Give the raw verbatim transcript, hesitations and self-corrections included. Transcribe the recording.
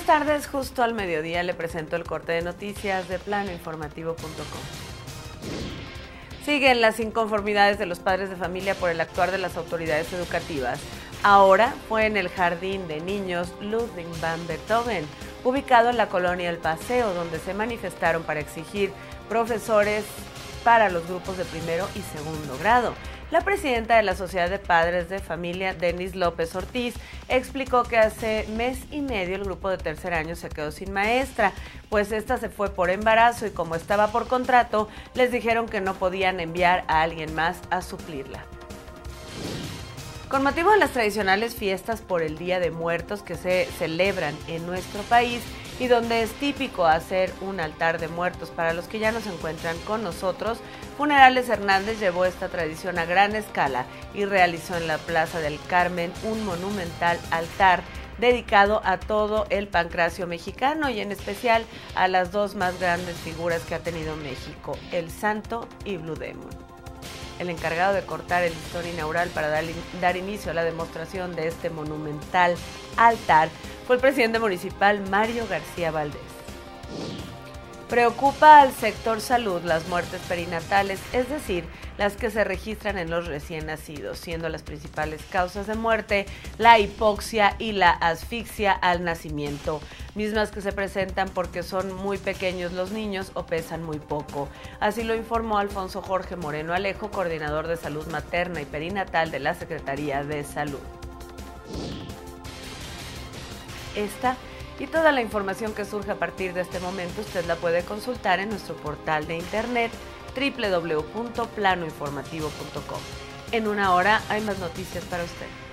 tardes, justo al mediodía le presento el corte de noticias de plano informativo punto com. Siguen las inconformidades de los padres de familia por el actuar de las autoridades educativas. Ahora fue en el jardín de niños Ludwig van Beethoven, ubicado en la colonia El Paseo, donde se manifestaron para exigir profesores para los grupos de primero y segundo grado. La presidenta de la Sociedad de Padres de Familia, Denise López Ortiz, explicó que hace mes y medio el grupo de tercer año se quedó sin maestra, pues esta se fue por embarazo y como estaba por contrato, les dijeron que no podían enviar a alguien más a suplirla. Con motivo de las tradicionales fiestas por el Día de Muertos que se celebran en nuestro país y donde es típico hacer un altar de muertos para los que ya no se encuentran con nosotros, Funerales Hernández llevó esta tradición a gran escala y realizó en la Plaza del Carmen un monumental altar dedicado a todo el pancracio mexicano y en especial a las dos más grandes figuras que ha tenido México, el Santo y Blue Demon. El encargado de cortar el listón inaugural para dar, dar inicio a la demostración de este monumental altar fue el presidente municipal Mario García Valdés. Preocupa al sector salud las muertes perinatales, es decir, las que se registran en los recién nacidos, siendo las principales causas de muerte la hipoxia y la asfixia al nacimiento, mismas que se presentan porque son muy pequeños los niños o pesan muy poco. Así lo informó Alfonso Jorge Moreno Alejo, coordinador de salud materna y perinatal de la Secretaría de Salud. Esta y toda la información que surge a partir de este momento usted la puede consultar en nuestro portal de internet doble u doble u doble u punto plano informativo punto com. En una hora hay más noticias para usted.